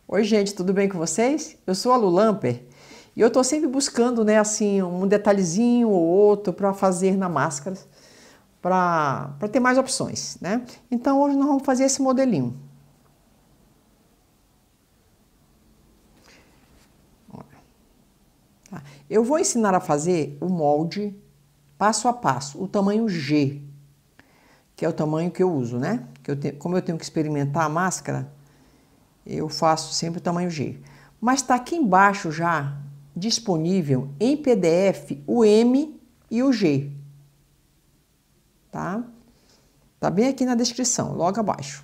Oi, gente, tudo bem com vocês? Eu sou a Lu Lamper e eu tô sempre buscando, né, assim, um detalhezinho ou outro para fazer na máscara, para ter mais opções, né? Então hoje nós vamos fazer esse modelinho. Tá? Eu vou ensinar a fazer o molde passo a passo, o tamanho G, que é o tamanho que eu uso, né? Como eu tenho que experimentar a máscara, eu faço sempre o tamanho G. Mas está aqui embaixo já disponível em PDF o M e o G. Tá? Tá bem aqui na descrição, logo abaixo.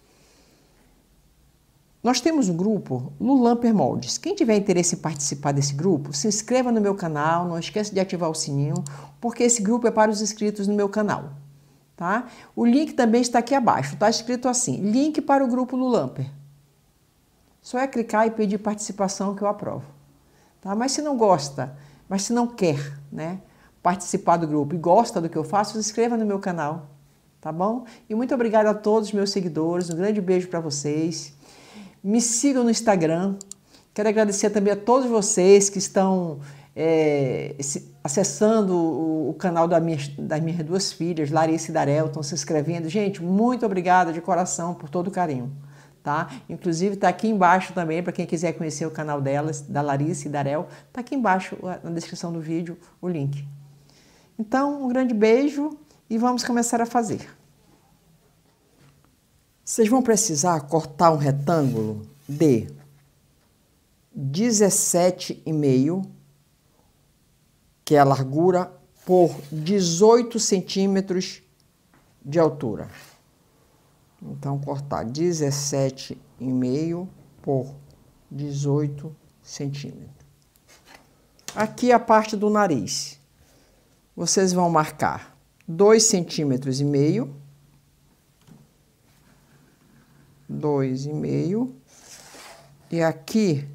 Nós temos um grupo Lu Lamper Moldes. Quem tiver interesse em participar desse grupo, se inscreva no meu canal, não esqueça de ativar o sininho, porque esse grupo é para os inscritos no meu canal. Tá? O link também está aqui abaixo, está escrito assim, link para o grupo Lu Lamper. Só é clicar e pedir participação que eu aprovo. Tá? Mas se não gosta, mas se não quer, né, participar do grupo e gosta do que eu faço, se inscreva no meu canal, tá bom? E muito obrigada a todos os meus seguidores, um grande beijo para vocês. Me sigam no Instagram. Quero agradecer também a todos vocês que estão acessando o canal das minhas duas filhas, Larissa e Darel, estão se inscrevendo. Gente, muito obrigada de coração por todo o carinho. Tá? Inclusive está aqui embaixo também, para quem quiser conhecer o canal delas, da Larissa e Darel, está aqui embaixo na descrição do vídeo o link. Então, um grande beijo e vamos começar a fazer. Vocês vão precisar cortar um retângulo de 17,5, que é a largura, por 18 centímetros de altura. Então, cortar 17,5 por 18 centímetros. Aqui a parte do nariz. Vocês vão marcar 2,5 centímetros. 2,5. E aqui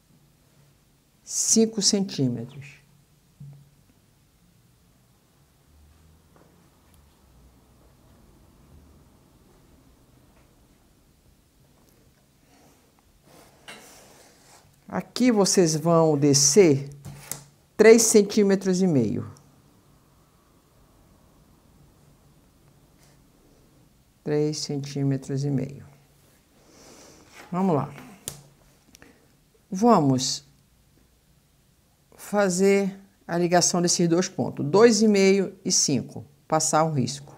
5 centímetros. Aqui vocês vão descer 3,5 centímetros. 3,5 centímetros. Vamos lá. Vamos fazer a ligação desses dois pontos, 2,5 e 5, passar um risco.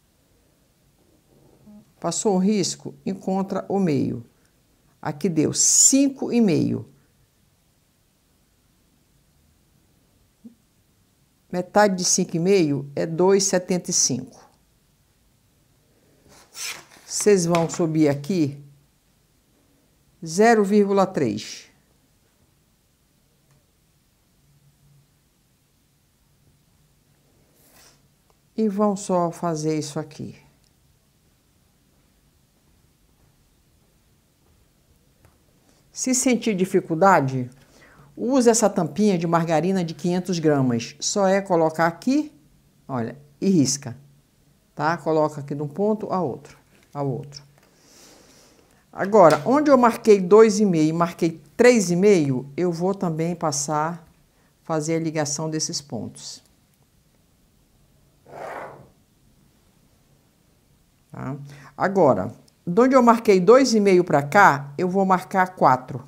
Passou o risco, encontra o meio. Aqui deu 5,5. Metade de 5,5 é 2,75. Vocês vão subir aqui 0,3. E vão só fazer isso aqui. Se sentir dificuldade, use essa tampinha de margarina de 500 gramas. Só é colocar aqui, olha, e risca. Tá? Coloca aqui de um ponto ao outro. Agora, onde eu marquei 2,5 e marquei 3,5, eu vou também fazer a ligação desses pontos. Tá? Agora, de onde eu marquei 2,5 para cá, eu vou marcar 4.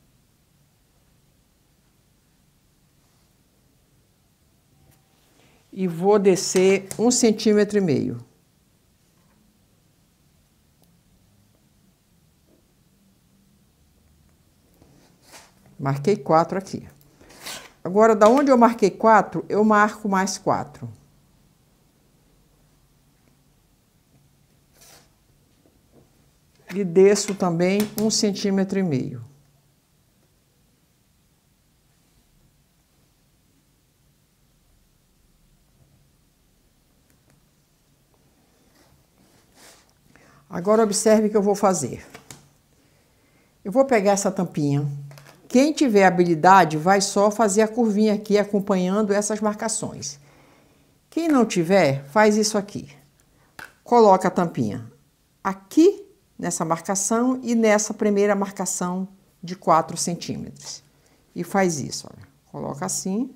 E vou descer 1,5 centímetros. Marquei 4 aqui. Agora, da onde eu marquei 4, eu marco mais 4. E desço também 1,5 centímetros. Agora observe o que eu vou fazer. Eu vou pegar essa tampinha. Quem tiver habilidade vai só fazer a curvinha aqui acompanhando essas marcações. Quem não tiver, faz isso aqui. Coloca a tampinha aqui nessa marcação e nessa primeira marcação de 4 centímetros. E faz isso, olha. Coloca assim.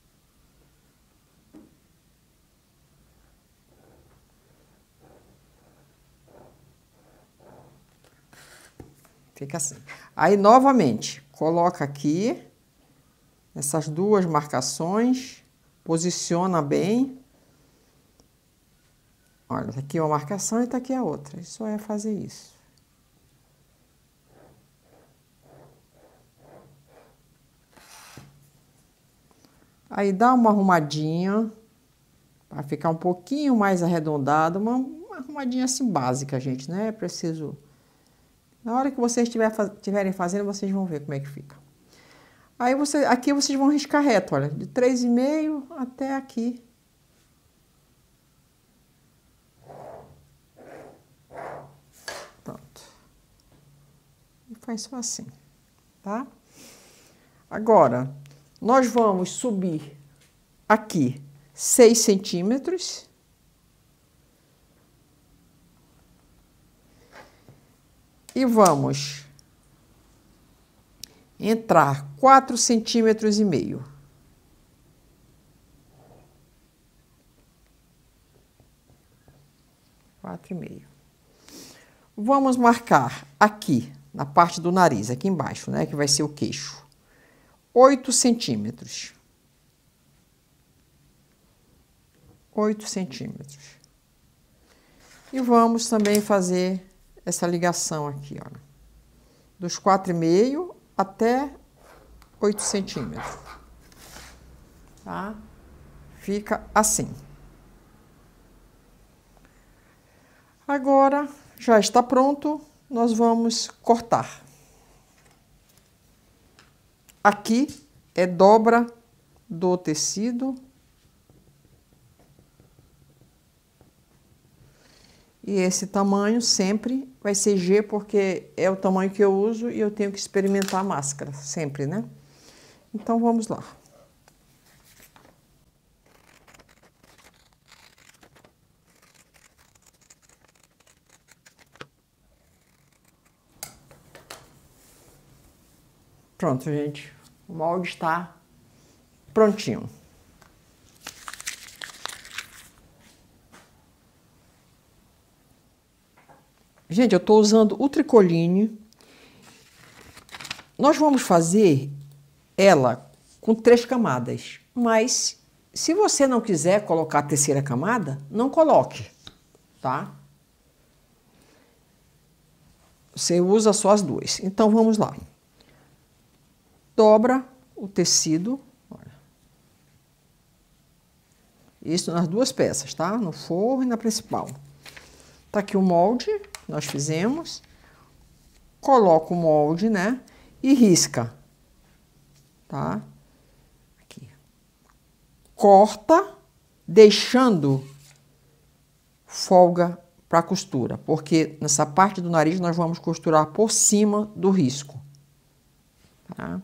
Fica assim. Aí, novamente, coloca aqui essas duas marcações, posiciona bem. Olha, tá aqui uma marcação e tá aqui a outra. Só é fazer isso. Aí dá uma arrumadinha, para ficar um pouquinho mais arredondado, uma arrumadinha assim básica, gente, né? É preciso... Na hora que vocês estiverem fazendo, vocês vão ver como é que fica. Aí, aqui vocês vão riscar reto, olha, de 3,5 até aqui. Pronto. E faz só assim, tá? Agora, nós vamos subir aqui 6 centímetros. E vamos entrar 4,5 centímetros. 4,5. Vamos marcar aqui, na parte do nariz, aqui embaixo, né? Que vai ser o queixo. 8 centímetros. 8 centímetros. E vamos também fazer essa ligação aqui, ó. Dos 4,5 até 8 centímetros. Tá? Fica assim. Agora, já está pronto, nós vamos cortar. Aqui é dobra do tecido. E esse tamanho sempre vai ser G, porque é o tamanho que eu uso e eu tenho que experimentar a máscara, sempre, né? Então, vamos lá. Pronto, gente. O molde está prontinho. Gente, eu estou usando o tricoline. Nós vamos fazer ela com 3 camadas, mas se você não quiser colocar a terceira camada, não coloque, tá? Você usa só as 2. Então, vamos lá. Dobra o tecido. Olha. Isso nas 2 peças, tá? No forro e na principal. Tá aqui o molde que nós fizemos. Coloca o molde, né? E risca. Tá? Aqui. Corta, deixando folga para costura, porque nessa parte do nariz nós vamos costurar por cima do risco. Tá?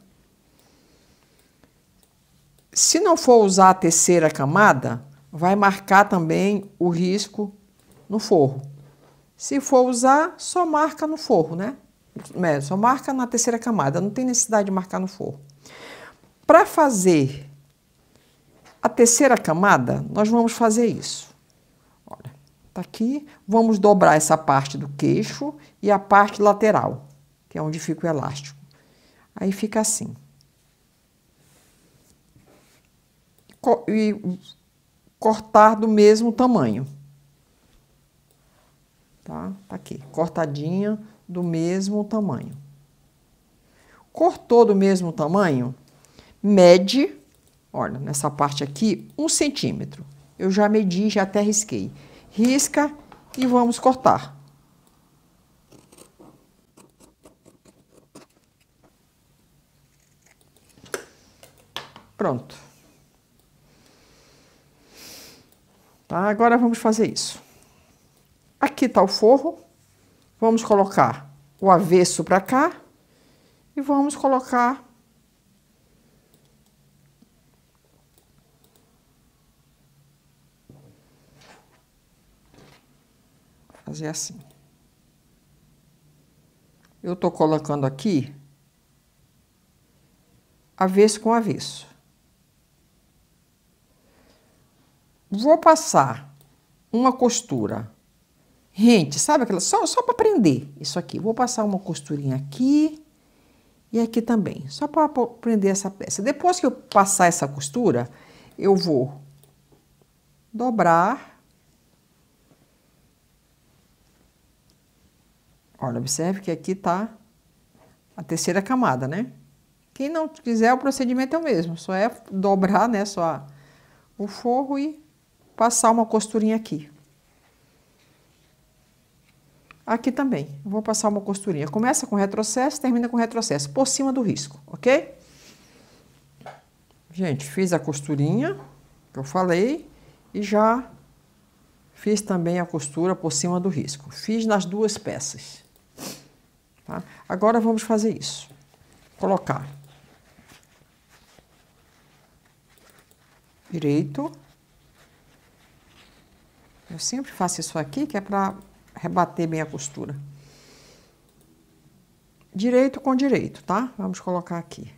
Se não for usar a terceira camada, vai marcar também o risco no forro. Se for usar, só marca no forro, né? Só marca na terceira camada, não tem necessidade de marcar no forro. Para fazer a terceira camada, nós vamos fazer isso. Olha, tá aqui, vamos dobrar essa parte do queixo e a parte lateral, que é onde fica o elástico. Aí fica assim. E cortar do mesmo tamanho. Tá? Tá aqui, cortadinha do mesmo tamanho. Cortou do mesmo tamanho, mede, olha, nessa parte aqui, 1 centímetro. Eu já medi, já até risquei. Risca e vamos cortar. Pronto. Tá? Agora vamos fazer isso. Aqui está o forro. Vamos colocar o avesso para cá e vamos colocar fazer assim. Eu estou colocando aqui avesso com avesso. Vou passar uma costura rente, sabe aquela? Só para prender isso aqui. Vou passar uma costurinha aqui e aqui também, só para prender essa peça. Depois que eu passar essa costura, eu vou dobrar. Olha, observe que aqui tá a terceira camada, né? Quem não quiser, o procedimento é o mesmo. Só é dobrar, né? Só o forro e passar uma costurinha aqui. Aqui também, vou passar uma costurinha. Começa com retrocesso, termina com retrocesso, por cima do risco, ok? Gente, fiz a costurinha que eu falei e já fiz também a costura por cima do risco. Fiz nas duas peças. Tá? Agora vamos fazer isso. Colocar direito. Eu sempre faço isso aqui, que é para rebater bem a costura. Direito com direito, tá? Vamos colocar aqui.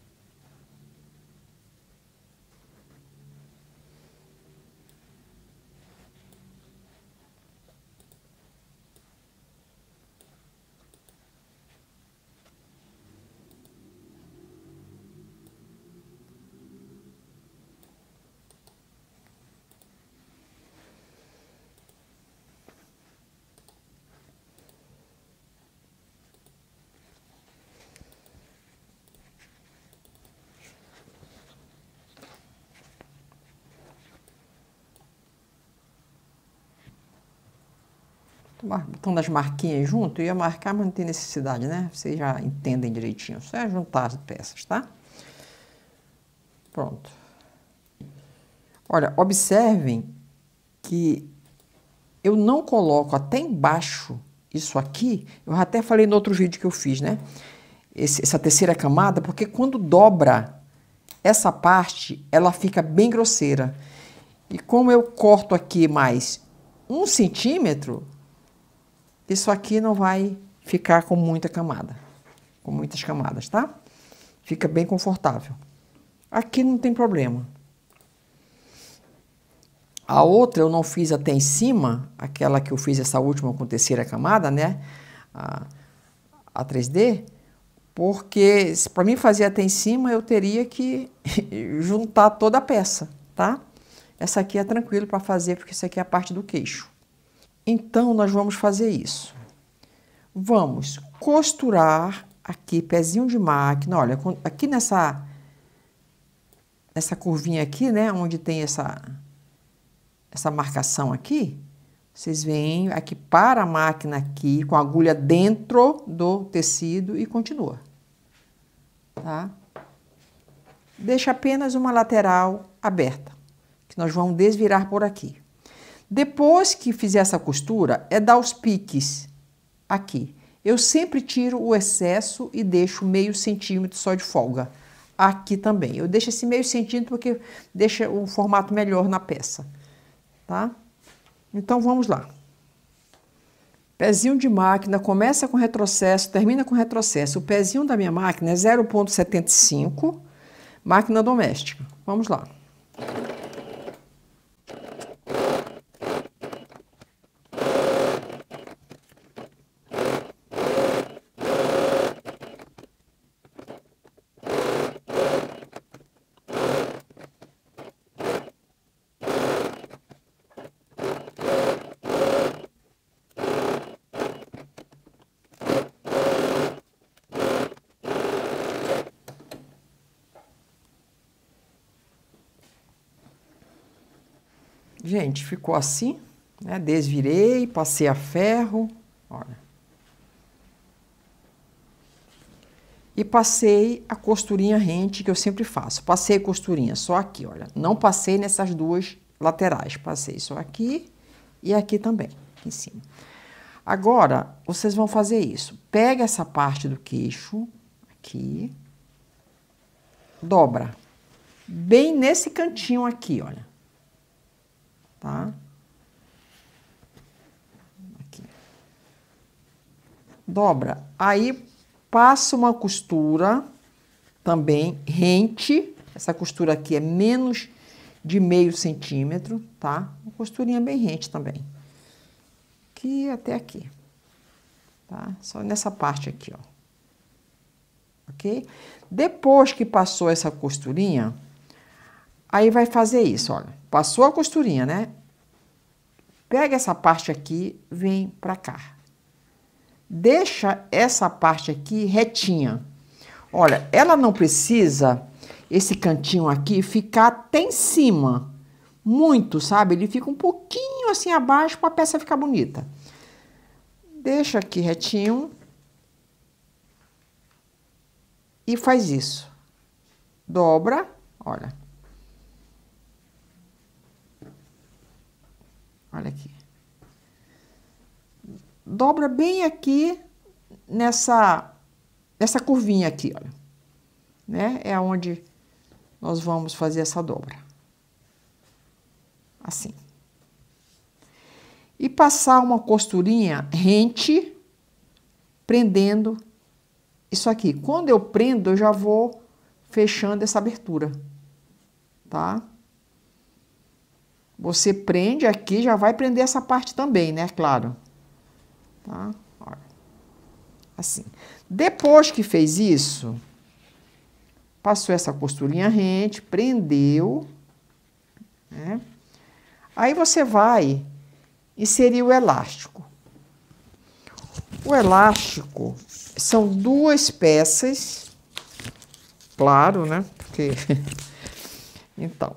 Botando as marquinhas junto, eu ia marcar, mas não tem necessidade, né? Vocês já entendem direitinho. Só é juntar as peças, tá? Pronto. Olha, observem que eu não coloco até embaixo isso aqui. Eu até falei no outro vídeo que eu fiz, né? Essa terceira camada, porque quando dobra essa parte, ela fica bem grosseira. E como eu corto aqui mais 1 centímetro, isso aqui não vai ficar com muita camada, com muitas camadas, tá? Fica bem confortável. Aqui não tem problema. A outra eu não fiz até em cima, aquela que eu fiz essa última com terceira camada, né? A 3D, porque para mim fazer até em cima eu teria que juntar toda a peça, tá? Essa aqui é tranquilo para fazer, porque isso aqui é a parte do queixo. Então, nós vamos fazer isso. Vamos costurar aqui, pezinho de máquina. Olha, aqui nessa curvinha aqui, né, onde tem essa marcação aqui, vocês vêm aqui para a máquina aqui, com a agulha dentro do tecido e continua. Tá? Deixa apenas uma lateral aberta, que nós vamos desvirar por aqui. Depois que fizer essa costura, é dar os piques aqui. Eu sempre tiro o excesso e deixo meio centímetro só de folga. Aqui também. Eu deixo esse meio centímetro porque deixa o formato melhor na peça. Tá? Então, vamos lá. Pezinho de máquina, começa com retrocesso, termina com retrocesso. O pezinho da minha máquina é 0,75, máquina doméstica. Vamos lá. Gente, ficou assim, né? Desvirei, passei a ferro, olha. E passei a costurinha rente que eu sempre faço. Passei a costurinha só aqui, olha. Não passei nessas duas laterais. Passei só aqui e aqui também, aqui em cima. Agora, vocês vão fazer isso. Pega essa parte do queixo, aqui. Dobra. Bem nesse cantinho aqui, olha. Tá? Aqui. Dobra. Aí, passa uma costura também rente. Essa costura aqui é menos de meio centímetro, tá? Uma costurinha bem rente também. Aqui até aqui, tá? Só nessa parte aqui, ó. Ok? Depois que passou essa costurinha, aí vai fazer isso, olha. Passou a costurinha, né? Pega essa parte aqui, vem pra cá. Deixa essa parte aqui retinha. Olha, ela não precisa, esse cantinho aqui, ficar até em cima. Muito, sabe? Ele fica um pouquinho assim abaixo para a peça ficar bonita. Deixa aqui retinho. E faz isso. Dobra, olha. Olha aqui. Dobra bem aqui nessa curvinha aqui, olha. Né? É onde nós vamos fazer essa dobra. Assim. E passar uma costurinha rente, prendendo isso aqui. Quando eu prendo, eu já vou fechando essa abertura, tá? Você prende aqui, já vai prender essa parte também, né? Claro. Tá? Olha. Assim. Depois que fez isso, passou essa costurinha rente, prendeu, né? Aí você vai inserir o elástico. O elástico são 2 peças, claro, né? Porque então,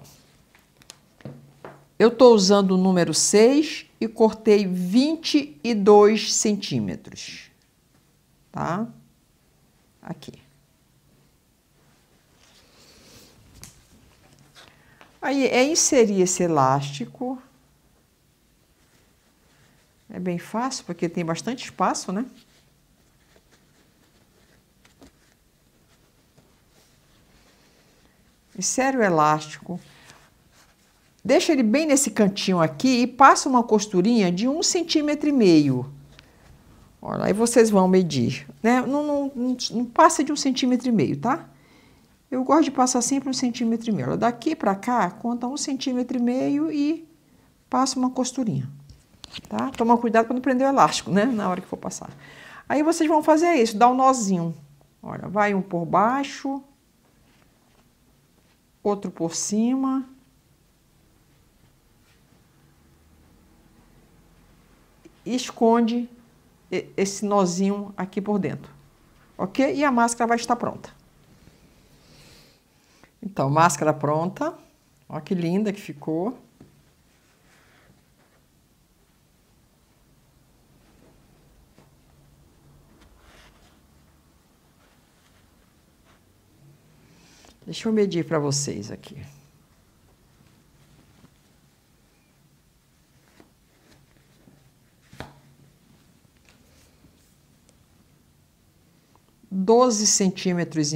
eu tô usando o número 6 e cortei 22 centímetros, tá? Aqui. Aí é inserir esse elástico. É bem fácil, porque tem bastante espaço, né? Insere o elástico. Deixa ele bem nesse cantinho aqui e passa uma costurinha de 1,5 centímetro. Olha, aí vocês vão medir, né? Não passa de 1,5 centímetro, tá? Eu gosto de passar sempre 1,5 centímetro. Daqui pra cá, conta 1,5 centímetro e passa uma costurinha. Tá? Toma cuidado para não prender o elástico, né? Na hora que for passar. Aí vocês vão fazer isso, dar um nozinho. Olha, vai um por baixo, outro por cima. E esconde esse nozinho aqui por dentro. Ok? E a máscara vai estar pronta. Então, máscara pronta. Olha que linda que ficou. Deixa eu medir para vocês aqui. (12,5 centímetros).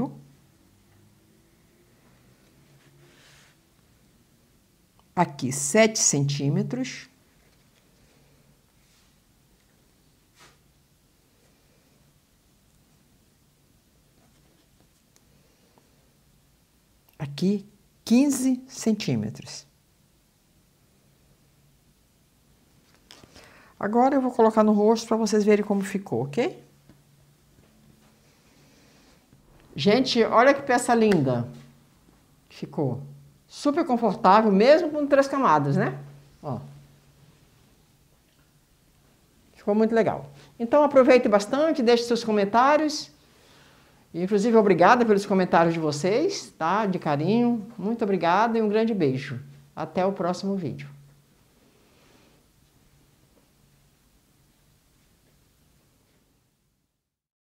Aqui, 7 centímetros. Aqui, 15 centímetros. Agora eu vou colocar no rosto para vocês verem como ficou, ok? Gente, olha que peça linda. Ficou super confortável, mesmo com 3 camadas, né? Ó. Ficou muito legal. Então aproveite bastante, deixe seus comentários. Inclusive, obrigada pelos comentários de vocês, tá? De carinho. Muito obrigada e um grande beijo. Até o próximo vídeo.